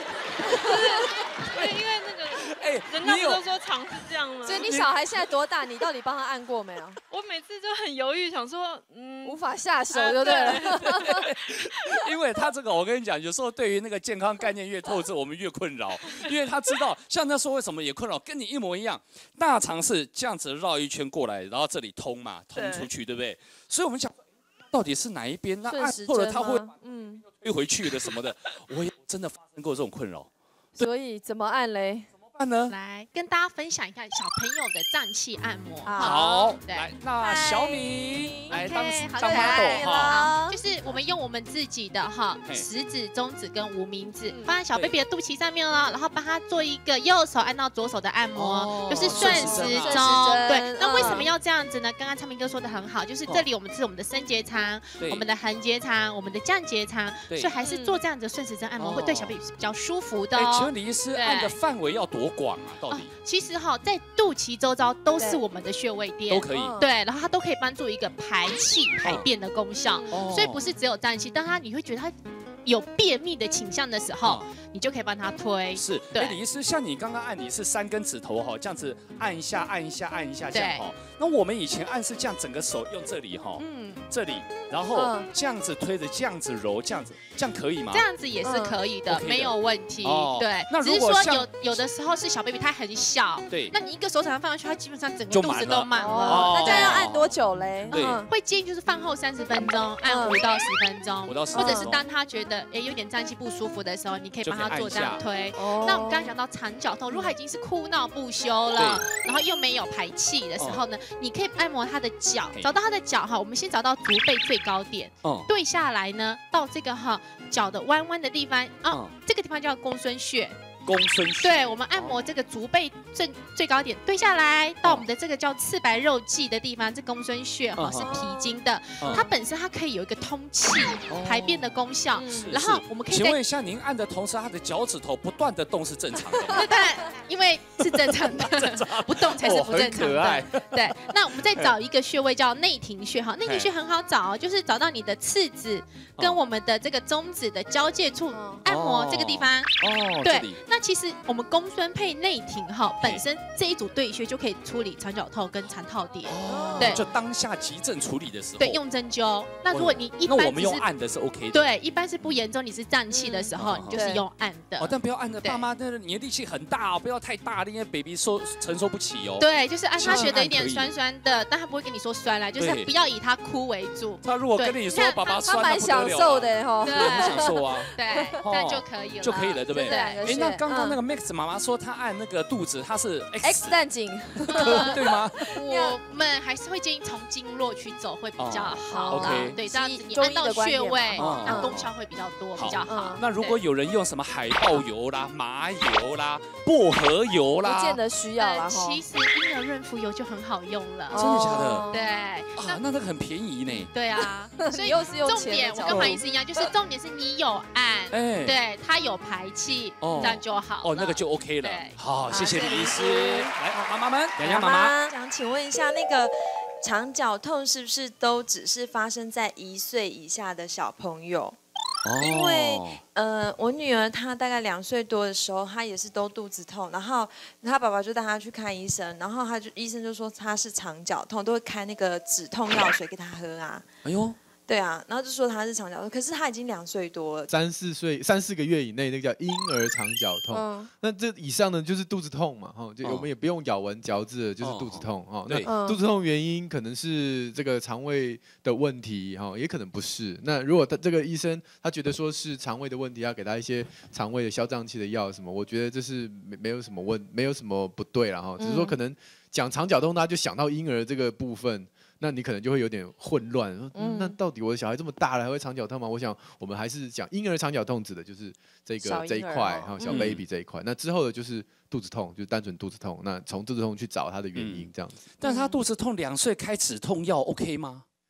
就是因为那个，哎，人家不都说常是这样吗？ 所以你小孩现在多大？你到底帮他按过没有？ 我每次就很犹豫，想说，嗯， 无法下手，对不对？ 因为他这个，我跟你讲，有时候对于那个健康概念越透彻，我们越困扰，因为他知道，像他说为什么也困扰，跟你一模一样。大肠是这样子绕一圈过来，然后这里通嘛，通出去，对不对？所以我们想。到底是哪一边？那按错了，他会嗯推回去的什么的，我也真的发生过这种困扰。 所以怎么按嘞？ 怎么办呢？ 来跟大家分享一下小朋友的脏器按摩。 好，来，那小米来当当 model 哈， 就是我们用我们自己的哈食指、中指跟无名指放在小 baby 的肚脐上面了，然后帮他做一个右手按到左手的按摩，就是顺时钟。对，那为什么要这样子呢？刚刚昌明哥说的很好，就是这里我们是我们的升结肠、我们的横结肠、我们的降结肠，所以还是做这样子顺时针按摩会对小 baby 是比较舒服的。 请问李医师按的范围要多广啊？到底？ 其实哈，在肚脐周遭都是我们的穴位点， 都可以。 对，然后它都可以帮助一个排气排便的功效，所以不是只有胀气。当它你会觉得它有便秘的倾向的时候，你就可以帮他推。 是，对。李医师，像你刚刚按，你是三根指头哈，这样子按一下，按一下，按一下这样哈。那我们以前按是这样，整个手用这里哈，嗯，这里，然后这样子推着，这样子揉，这样子，这样可以吗？ 这样子也是可以的，没有问题。对，那只是说有有的时候是小 baby 他很小，对，那你一个手掌放上去，他基本上整个肚子都满了。 那这样要按多久嘞？ 对， 会建议就是饭后三十分钟，按五到十分钟， 五到十， 或者是当他觉得哎有点胀气不舒服的时候，你可以帮他做这样推。那我们刚刚讲到肠绞痛，如果他已经是哭闹不休了，然后又没有排气的时候呢，你可以按摩他的脚，找到他的脚哈，我们先找到足背最高点，对下来呢，到这个哈脚的弯弯的地方啊，这个地方叫公孙穴。 公孙穴， 对，我们按摩这个足背最最高点，对下来到我们的这个叫赤白肉际的地方，这公孙穴哈是脾经的，它本身它可以有一个通气排便的功效。然后我们可以请问一下，您按的同时，他的脚趾头不断的动是正常的？ 对对，因为是正常的，不动才是不正常的。对，那我们再找一个穴位叫内庭穴哈，内庭穴很好找，就是找到你的次指跟我们的这个中指的交界处，按摩这个地方。 哦， 对。那其实我们公孙配内庭哈，本身这一组对穴就可以处理肠绞痛跟肠套叠， 对，就当下急症处理的时候， 对，用针灸。那如果你一般那我们用按的是 OK 的， 对，一般是不严重，你是胀气的时候，你就是用按的。 哦，但不要按的，爸妈那你的力气很大哦，不要太大，因为 baby 受承受不起哦。 对，就是按他觉得有点酸酸的，但他不会跟你说酸啦，就是不要以他哭为主。 他如果跟你说爸爸酸， 他蛮享受的哈， 对， 很享受啊， 对，这样就可以了， 就可以了，对不对？ 对， 哎，那刚刚那个 Max 妈妈说她按那个肚子，她是 X 蛋颈， 对吗？ 我们还是会建议从经络去走会比较好啦。对，这样子你按到的穴位，那功效会比较多，比较好。 那如果有人用什么海豹油啦、麻油啦、薄荷油啦， 不见得需要啦。 其实婴儿润肤油就很好用了。 真的假的？ 对。 啊，那那个很便宜呢。 对啊，所以又是用重点，我跟黄医师一样，就是重点是你有按，对，它有排气，这样就好。 哦，那个就 OK 了。好，谢谢李医师。来，妈妈们，洋洋妈妈， 想请问一下，那个肠绞痛是不是都只是发生在一岁以下的小朋友？因为呃，我女儿她大概两岁多的时候，她也是都肚子痛，然后她爸爸就带她去看医生，然后她就医生就说她是肠绞痛，都会开那个止痛药水给她喝啊。哎呦。对啊，然后就说他是肠绞痛，可是他已经两岁多了， 三四岁、三四个月以内，那个叫婴儿肠绞痛。嗯、那这以上呢，就是肚子痛嘛，哈，就我们也不用咬文嚼字的，就是肚子痛哈。那肚子痛原因可能是这个肠胃的问题哈，也可能不是。那如果他这个医生他觉得说是肠胃的问题，要给他一些肠胃的消胀气的药什么，我觉得这是没没有什么问，没有什么不对了哈。只是说可能讲肠绞痛，大家就想到婴儿这个部分。那你可能就会有点混乱，嗯，那到底我的小孩这么大了还会肠绞痛吗？我想我们还是讲婴儿肠绞痛指的就是这个这一块，哈，小 baby 这一块。那之后的就是肚子痛，就是单纯肚子痛。那从肚子痛去找它的原因，这样子。 但是他肚子痛两岁开止痛药 OK 吗？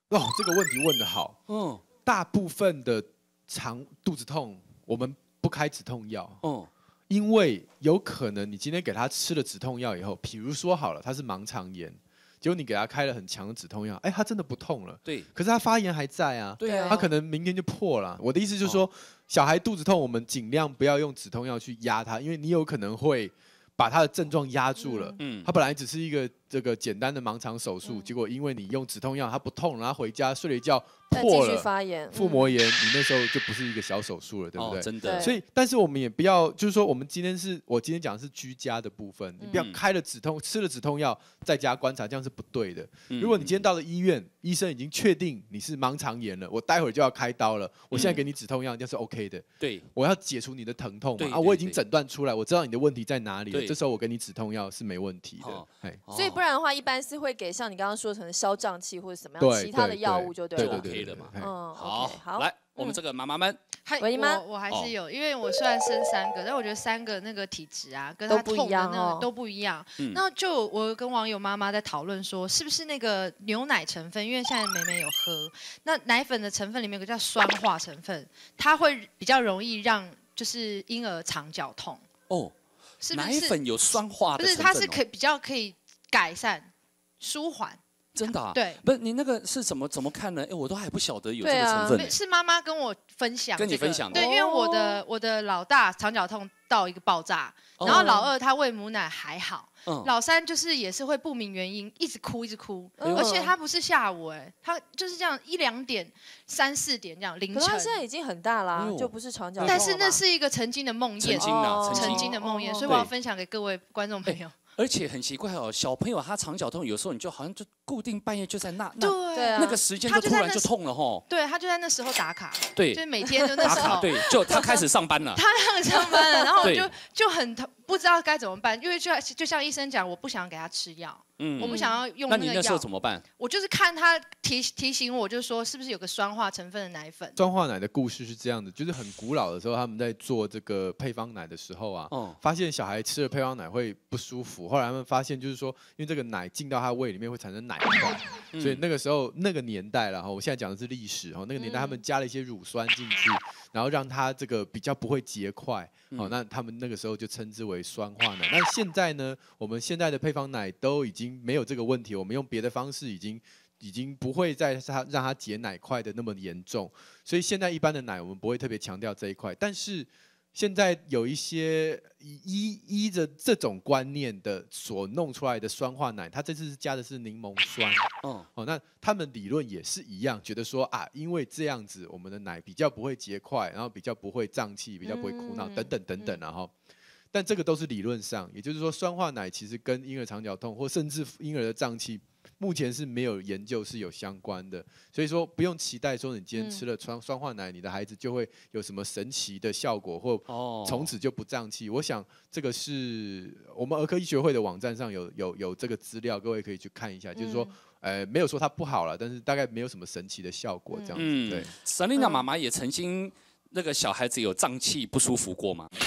哦，这个问题问得好。嗯，大部分的肠肚子痛，我们不开止痛药。嗯，因为有可能你今天给他吃了止痛药以后，比如说好了，他是盲肠炎。结果你给他开了很强的止痛药，哎，他真的不痛了。 对。 可是他发炎还在啊。 对啊。 他可能明天就破了。我的意思就是说，哦、小孩肚子痛，我们尽量不要用止痛药去压他，因为你有可能会把他的症状压住了。嗯。他本来只是一个这个简单的盲肠手术，嗯、结果因为你用止痛药，他不痛，然后回家睡了一觉。破了， 发炎、 腹膜炎，你那时候就不是一个小手术了，对不对？ 哦、真的。 所以，但是我们也不要，就是说，我们今天是我今天讲的是居家的部分，你不要开了止痛，吃了止痛药，在家观察，这样是不对的。嗯、如果你今天到了医院，医生已经确定你是盲肠炎了，我待会儿就要开刀了，我现在给你止痛药，这样是 OK 的。 对， 我要解除你的疼痛嘛啊，我已经诊断出来，我知道你的问题在哪里了，这时候我给你止痛药是没问题的。 哦、所以不然的话，一般是会给像你刚刚说成消胀气或者什么样其他的药物就对了， 对对对的嘛。 嗯。 好，好，来，我们这个妈妈们， 喂妈，我还是有，因为我虽然生三个，但我觉得三个那个体质啊，跟他痛的那个都不一样。那就我跟网友妈妈在讨论说，是不是那个牛奶成分？因为现在妹妹有喝，那奶粉的成分里面有个叫酸化成分，它会比较容易让就是婴儿肠绞痛。 哦，是不是？奶粉有酸化的成分？ 不是，它是可比较可以改善、舒缓。 真的啊？ 对， 不是你那个是怎么怎么看呢？哎，我都还不晓得有这个成分。 是妈妈跟我分享， 跟你分享的。 对，因为我的我的老大肠绞痛到一个爆炸，然后老二他喂母奶还好，老三就是也是会不明原因一直哭一直哭，而且他不是下午哎，他就是这样一两点、三四点这样凌晨。 可是他现在已经很大啦，就不是肠绞痛。 但是那是一个曾经的梦魇， 曾经的曾经的梦魇，所以我要分享给各位观众朋友。 而且很奇怪哦，小朋友他肠绞痛，有时候你就好像就固定半夜就在那那对那个时间就突然就痛了吼。 对，他就在那时候打卡， 对， 就是每天就那时候， 对，就他开始上班了， 他开始上班了，然后我就就很不知道该怎么办，因为就就像医生讲，我不想给他吃药。嗯，我不想要用那个药。 那你那时候怎么办？ 我就是看他提提醒我，就是说是不是有个酸化成分的奶粉。 酸化奶的故事是这样的，就是很古老的时候，他们在做这个配方奶的时候啊，哦、发现小孩吃了配方奶会不舒服。后来他们发现，就是说，因为这个奶进到他胃里面会产生奶块，嗯、所以那个时候那个年代了哈，我现在讲的是历史哈，那个年代他们加了一些乳酸进去，然后让它这个比较不会结块。哦，那他们那个时候就称之为酸化奶。那现在呢，我们现在的配方奶都已经没有这个问题，我们用别的方式已经已经不会再它让它结奶块的那么严重，所以现在一般的奶我们不会特别强调这一块。但是现在有一些依依着这种观念的所弄出来的酸化奶，它这次是加的是柠檬酸。哦，哦，那他们理论也是一样，觉得说啊，因为这样子我们的奶比较不会结块，然后比较不会胀气，比较不会哭闹，等等等等，然后。但这个都是理论上，也就是说，酸化奶其实跟婴儿肠绞痛或甚至婴儿的胀气，目前是没有研究是有相关的。所以说，不用期待说你今天吃了酸酸化奶，你的孩子就会有什么神奇的效果，或从此就不胀气。我想这个是我们儿科医学会的网站上有有有这个资料，各位可以去看一下。就是说，呃，没有说它不好了，但是大概没有什么神奇的效果这样子。嗯、对 ，Selina 妈妈也曾经那个小孩子有胀气不舒服过吗？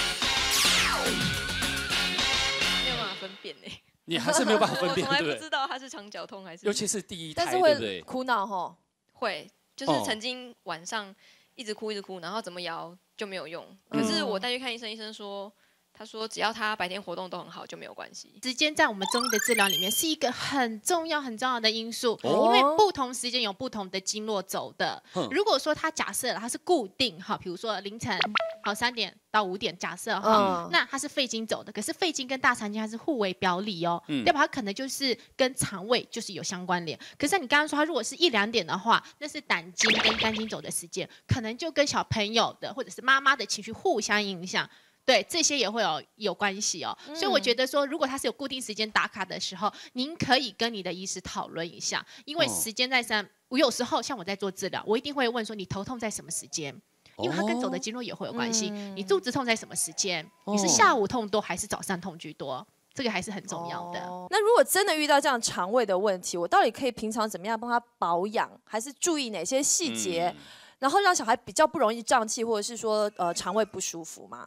没有办法分辨呢， 你还是没有办法分辨， 我从来不知道他是肠绞痛还是， 尤其是第一胎， 但是会哭闹吼， 会，就是曾经晚上一直哭一直哭，然后怎么摇就没有用，可是我带去看医生，医生说。他说：“只要他白天活动都很好，就没有关系。” 时间在我们中医的治疗里面是一个很重要、很重要的因素，哦、因为不同时间有不同的经络走的。如果说它假设它是固定哈，比如说凌晨好三点到五点，假设哈，嗯、那它是肺经走的，可是肺经跟大肠经它是互为表里哦，嗯、代表它可能就是跟肠胃就是有相关联。可是你刚刚说它如果是一两点的话，那是胆经跟肝经走的时间，可能就跟小朋友的或者是妈妈的情绪互相影响。对，这些也会有有关系哦，嗯、所以我觉得说，如果他是有固定时间打卡的时候，您可以跟你的医师讨论一下，因为时间在上，我有时候像我在做治疗，我一定会问说你头痛在什么时间，因为它跟走的经络也会有关系。嗯、你肚子痛在什么时间？你是下午痛多还是早上痛居多？这个还是很重要的。 哦、那如果真的遇到这样肠胃的问题，我到底可以平常怎么样帮他保养，还是注意哪些细节，嗯、然后让小孩比较不容易胀气，或者是说呃肠胃不舒服吗？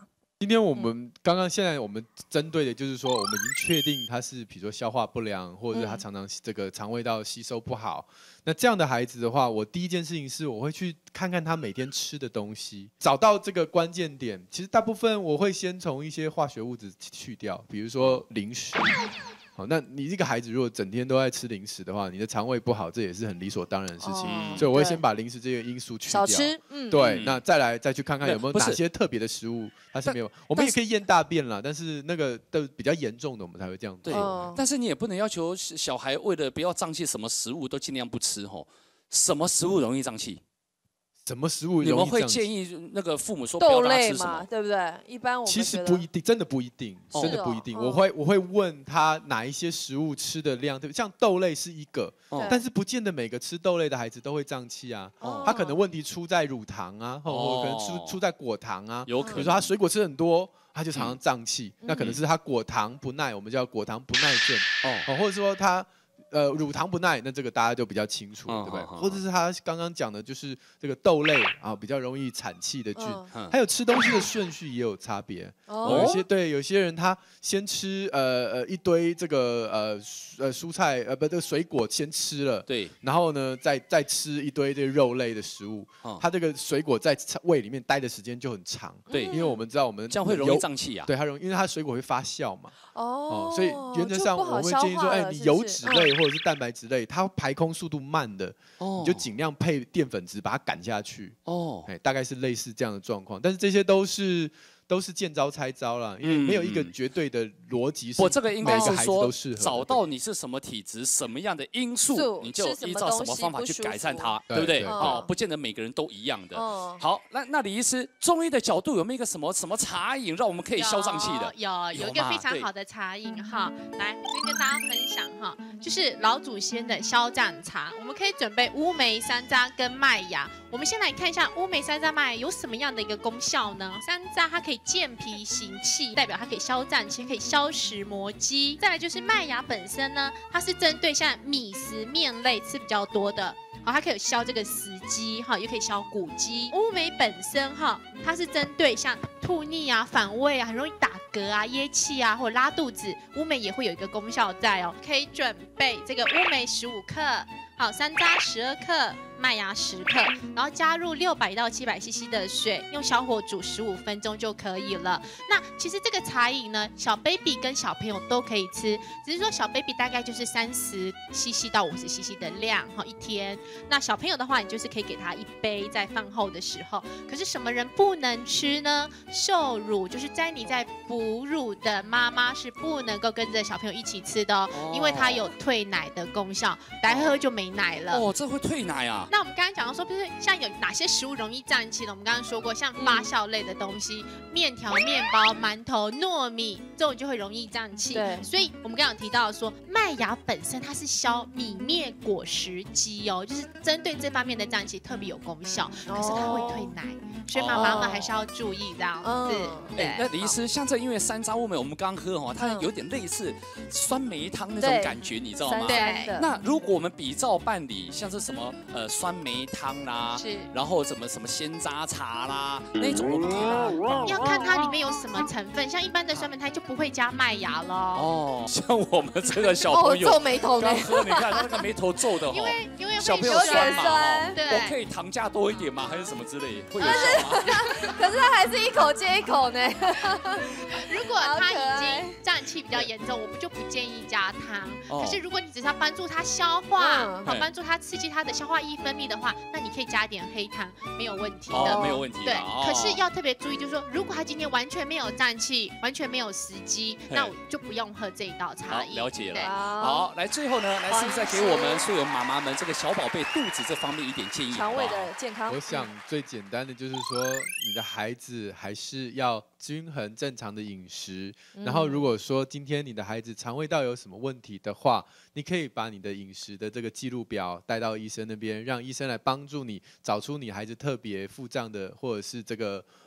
今天我们刚刚现在我们针对的就是说，我们已经确定他是比如说消化不良，或者是他常常这个肠胃道吸收不好。那这样的孩子的话，我第一件事情是我会去看看他每天吃的东西，找到这个关键点。其实大部分我会先从一些化学物质去掉，比如说零食。好，那你这个孩子如果整天都在吃零食的话，你的肠胃不好，这也是很理所当然的事情。哦、所以我会先把零食这个因素去掉。 少吃，嗯， 对，那再来再去看看有没有哪些特别的食物它是没有。我们也可以验大便啦，但是那个的比较严重的，我们才会这样做。 对，哦、但是你也不能要求小孩为了不要胀气，什么食物都尽量不吃吼。什么食物容易胀气？ 什么食物容易你们会胀气？ 建议那个父母说不要豆让他类嘛， 吃什么？ 对不对？一般我们其实不一定，真的不一定，真的不一定。我会我会问他哪一些食物吃的量，对不对？像豆类是一个，但是不见得每个吃豆类的孩子都会胀气啊。他可能问题出在乳糖啊，或者可能出出在果糖啊。 有可能。 比如说他水果吃很多，他就常常胀气，那可能是他果糖不耐，我们叫果糖不耐症。哦，或者说他。呃，乳糖不耐，那这个大家就比较清楚，对不对？或者是他刚刚讲的，就是这个豆类啊，比较容易产气的菌，还有吃东西的顺序也有差别。有些对，有些人他先吃呃呃一堆这个呃呃蔬菜呃不这个水果先吃了， 对， 然后呢再再吃一堆这肉类的食物，他这个水果在胃里面待的时间就很长， 对， 因为我们知道我们这样会容易胀气啊， 对，它容易，因为它水果会发酵嘛， 哦， 所以原则上我们会建议说，哎，你油脂类或者是蛋白质类，它排空速度慢的，你就尽量配淀粉质把它赶下去，哦，哎，大概是类似这样的状况，但是这些都是。都是见招拆招啦，因为没有一个绝对的逻辑。 我这个应该是说， 适合找到你是什么体质、什么样的因素，你就依照什么方法去改善它，对不对？哦，不见得每个人都一样的。好，那那李医师，中医的角度有没有一个什么什么茶饮让我们可以消胀气的？ 有，有一个非常好的茶饮哈，来这边跟大家分享哈，就是老祖先的消胀茶。我们可以准备乌梅、山楂跟麦芽。我们先来看一下乌梅、山楂、麦芽有什么样的一个功效呢？山楂它可以健脾行气，代表它可以消胀气，可以消食磨肌。再来就是麦芽本身呢，它是针对像米食面类吃比较多的。好，它可以消这个食积哈，也可以消骨积。乌梅本身哈，它是针对像吐逆啊、反胃啊、很容易打嗝啊、噎气啊或者拉肚子，乌梅也会有一个功效在哦。可以准备这个乌梅十五克，好，山楂十二克。麦芽十克，然后加入六百到七百 C C 的水，用小火煮十五分钟就可以了。那其实这个茶饮呢，小 baby 跟小朋友都可以吃，只是说小 baby 大概就是三十 C C 到五十 C C 的量哈，一天。那小朋友的话，你就是可以给他一杯在饭后的时候。可是什么人不能吃呢？受乳就是在你在哺乳的妈妈是不能够跟着小朋友一起吃的哦，哦因为它有退奶的功效，来喝就没奶了。 哦，这会退奶啊？ 那我们刚刚讲到说，不是像有哪些食物容易胀气呢？我们刚刚说过，像发酵类的东西，面条、面包、馒头、糯米这种就会容易胀气。对，所以我们刚刚有提到说，麦芽本身它是消米面果实肌哦，就是针对这方面的胀气特别有功效。可是它会退奶，所以妈妈们还是要注意这样子。 哎，那李医师，像这因为山楂乌梅我们刚喝哈，它有点类似酸梅汤那种感觉，你知道吗？ 对。 那如果我们比照办理，像是什么呃酸梅汤啦，是，然后什么什么鲜榨茶啦，那种我们可以把要看它里面有什么成分，像一般的酸梅汤就不会加麦芽了。 哦，像我们这个小朋友皱眉头呢， 喝你看他那个眉头皱的， 因为因为小朋友酸嘛， 对， 我可以糖加多一点吗？还是什么之类，会有效吗？ 可是他还是一口接一口呢。 如果他已经胀气比较严重，我们就不建议加汤。可是如果你只是要帮助他消化，好帮助他刺激他的消化液分泌的话，那你可以加点黑糖，没有问题的。 哦，没有问题。 对，可是要特别注意，就是说，如果他今天完全没有胀气，完全没有食积，那我就不用喝这一道茶饮。 了解了。好，来最后呢，来是不是再给我们所有妈妈们这个小宝贝肚子这方面一点建议？ 肠胃的健康。 我想最简单的就是说，你的孩子还是要均衡正常的饮食。嗯、然后如果说今天你的孩子肠胃道有什么问题的话，你可以把你的饮食的这个记录表带到医生那边，让医生来帮助你找出你孩子特别腹胀的或者是这个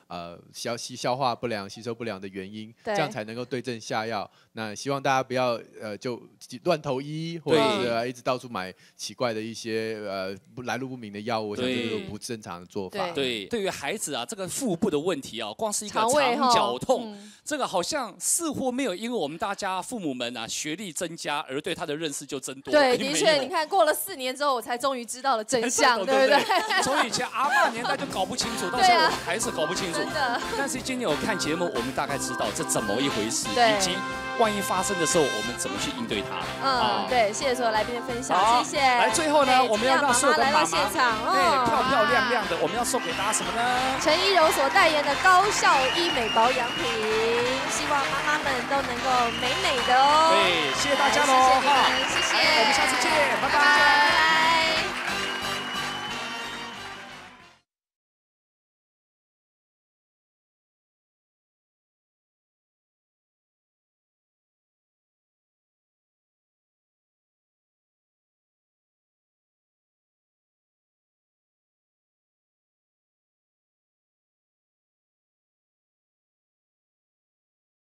呃消吸消化不良、吸收不良的原因，这样才能够对症下药。那希望大家不要呃就乱投医，或者是、呃、一直到处买奇怪的一些呃来路不明的药物，我想这是不正常的做法。 对，对于孩子啊，这个腹部的问题啊，光是一个肠绞痛，嗯、这个好像似乎没有因为我们大家父母们啊学历增加而对他的认识就增多。 对，的确，你看过了四年之后，我才终于知道了真相，对不对？ 从以前阿嬤年代就搞不清楚，到现在我们还是搞不清楚。真的。但是今天我看节目，我们大概知道这怎么一回事，以及万一发生的时候，我们怎么去应对它。 嗯，对，谢谢所有来宾的分享，谢谢。 来，最后呢，我们要让所有的妈妈现场， 对，漂漂亮亮的，我们要送给大家什么呢？ 陈依柔所代言的高效医美保养品，希望妈妈们都能够美美的哦。 对，谢谢大家喽， 谢谢你们，谢谢， 我们下次见，拜拜。 拜拜。